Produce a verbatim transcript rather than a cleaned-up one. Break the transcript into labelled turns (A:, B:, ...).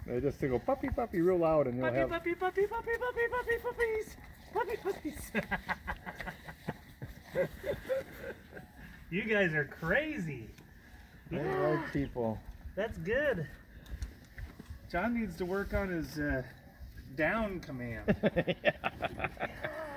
A: They just go puppy, puppy real loud, and you'll
B: Puppy,
A: have...
B: puppy, puppy, puppy, puppy, puppy, puppies. Puppy, puppies. You guys are crazy.
A: They
B: Yeah,
A: like people.
B: that's good. John needs to work on his uh, down command.
A: Yeah.